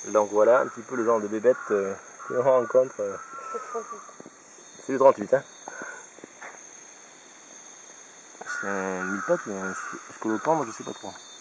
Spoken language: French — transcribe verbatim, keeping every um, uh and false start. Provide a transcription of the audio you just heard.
Donc voilà un petit peu le genre de bébête euh, que l'on rencontre. Euh. C'est le trente-huit, hein. C'est un mille-pattes ou un scolopendre, je sais pas trop.